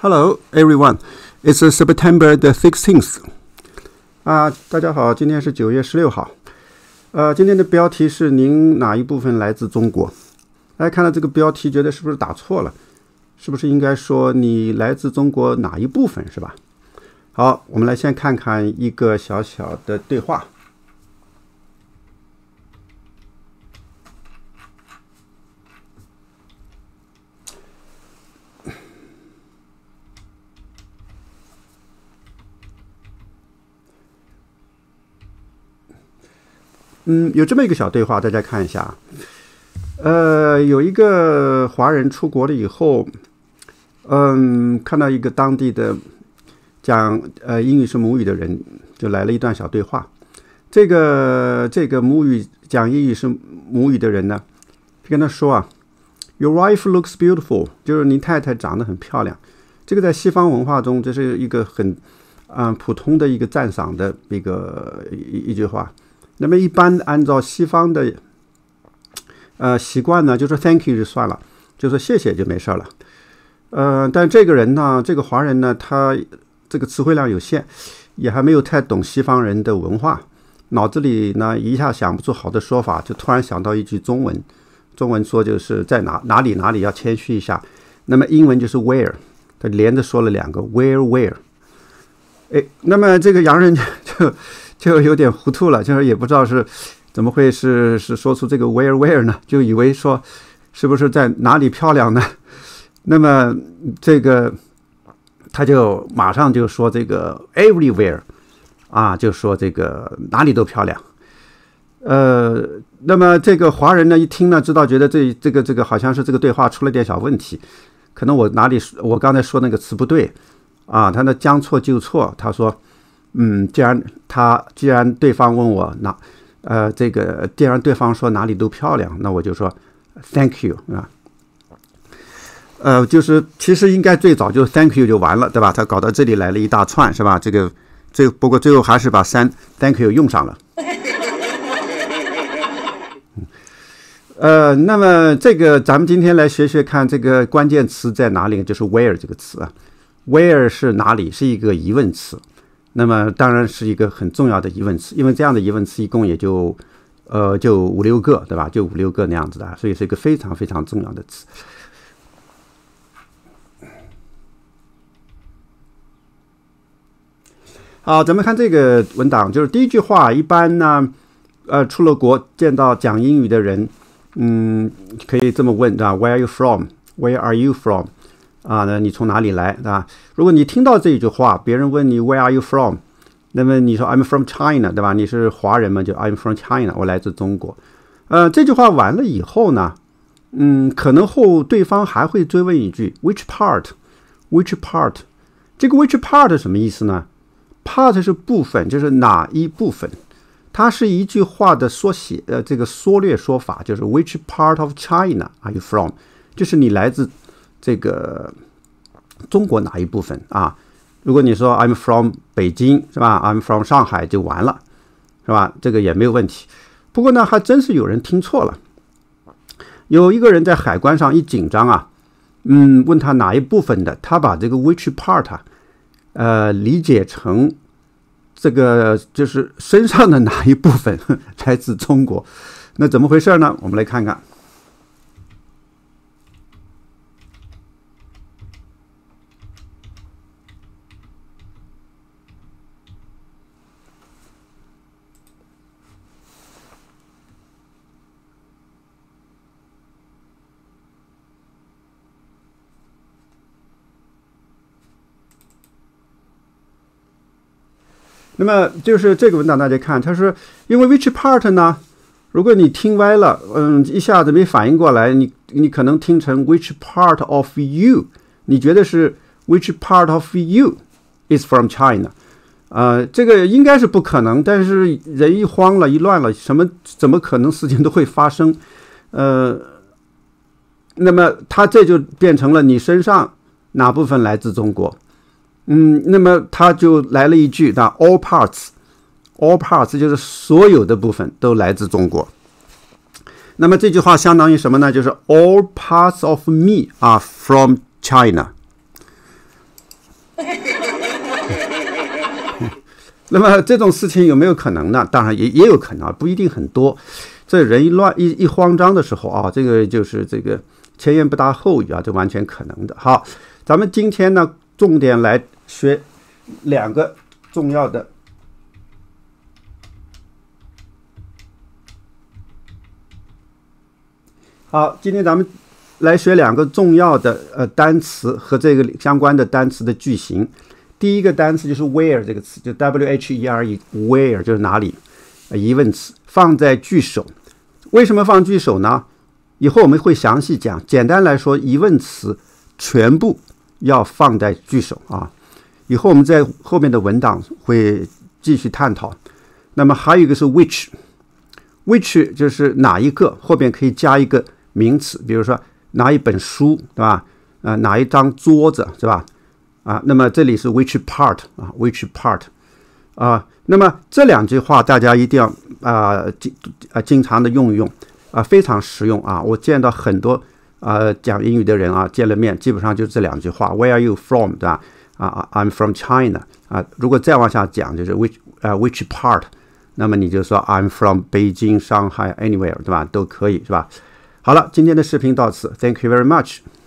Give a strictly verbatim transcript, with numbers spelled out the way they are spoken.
Hello, everyone. It's September the sixteenth. 啊，大家好，今天是九月十六号。呃，今天的标题是您哪一部分来自中国？大家看到这个标题，觉得是不是打错了？是不是应该说你来自中国哪一部分，是吧？好，我们来先看看一个小小的对话。嗯，有这么一个小对话，大家看一下。呃，有一个华人出国了以后，嗯，看到一个当地的讲呃英语是母语的人，就来了一段小对话。这个这个母语讲英语是母语的人呢，就跟他说啊 ，Your wife looks beautiful， 就是您太太长得很漂亮。这个在西方文化中，这是一个很嗯、呃、普通的一个赞赏的一个一一句话。那么一般按照西方的呃习惯呢，就说 thank you 就算了，就说谢谢就没事了。呃，但这个人呢，这个华人呢，他这个词汇量有限，也还没有太懂西方人的文化，脑子里呢一下想不出好的说法，就突然想到一句中文，中文说就是在哪哪里哪里要谦虚一下。那么英文就是 where， 他连着说了两个 where where。哎，那么这个洋人就就有点糊涂了，就是也不知道是怎么会是是说出这个 where where 呢？就以为说是不是在哪里漂亮呢？那么这个他就马上就说这个 everywhere 啊，就说这个哪里都漂亮。呃，那么这个华人呢一听呢，知道觉得这这个这个好像是这个对话出了点小问题，可能我哪里我刚才说那个词不对啊，他呢将错就错，他说。嗯，既然他既然对方问我哪，呃，这个既然对方说哪里都漂亮，那我就说 thank you 啊，呃，就是其实应该最早就 thank you 就完了，对吧？他搞到这里来了一大串，是吧？这个最不过最后还是把三 thank you 用上了。呃，那么这个咱们今天来学学看，这个关键词在哪里？就是 where 这个词啊 ，where 是哪里？是一个疑问词。那么当然是一个很重要的疑问词，因为这样的疑问词一共也就呃就五六个，对吧？就五六个那样子的，所以是一个非常非常重要的词。好，咱们看这个文档，就是第一句话，一般呢，呃，出了国见到讲英语的人，嗯，可以这么问，对吧 ？Where are you from? Where are you from? 啊，那你从哪里来，对吧？如果你听到这一句话，别人问你 Where are you from？ 那么你说 I'm from China， 对吧？你是华人嘛，就 I'm from China， 我来自中国。呃，这句话完了以后呢，嗯，可能后对方还会追问一句 Which part？Which part？ 这个 Which part 什么意思呢 ？Part 是部分，就是哪一部分。它是一句话的缩写，呃，这个缩略说法就是 Which part of China are you from？ 就是你来自这个中国哪一部分啊？如果你说 I'm from 北京是吧 ？I'm from 上海就完了，是吧？这个也没有问题。不过呢，还真是有人听错了。有一个人在海关上一紧张啊，嗯，问他哪一部分的，他把这个 which part 啊，呃，理解成这个就是身上的哪一部分来自中国。那怎么回事呢？我们来看看。那么就是这个文档，大家看，他说，因为 which part 呢？如果你听歪了，嗯，一下子没反应过来，你你可能听成 which part of you， 你觉得是 which part of you is from China， 呃，这个应该是不可能，但是人一慌了，一乱了，什么怎么可能事情都会发生，呃，那么他这就变成了你身上哪部分来自中国？嗯，那么他就来了一句，那 all parts，all parts 就是所有的部分都来自中国。那么这句话相当于什么呢？就是 all parts of me are from China。 那么这种事情有没有可能呢？当然也也有可能，不一定很多。这人一乱一一慌张的时候啊，这个就是这个前言不搭后语啊，这完全可能的。好，咱们今天呢，重点来学两个重要的。好，今天咱们来学两个重要的呃单词和这个相关的单词的句型。第一个单词就是 where 这个词，就 W H E R E，where 就是哪里，呃、疑问词放在句首。为什么放句首呢？以后我们会详细讲。简单来说，疑问词全部要放在句首啊。以后我们在后面的文档会继续探讨。那么还有一个是 which，which 就是哪一个，后边可以加一个名词，比如说哪一本书，对吧？呃，哪一张桌子，是吧？啊，那么这里是 which part 啊 ，which part 啊，那么这两句话大家一定要啊经啊经常的用一用啊，非常实用啊。我见到很多啊讲英语的人啊，见了面基本上就这两句话 ，Where are you from？ 对吧？啊 ，I'm from China 啊。如果再往下讲，就是 which 啊 which part， 那么你就说 I'm from Beijing、上海 anywhere， 对吧？都可以是吧？好了，今天的视频到此 ，Thank you very much。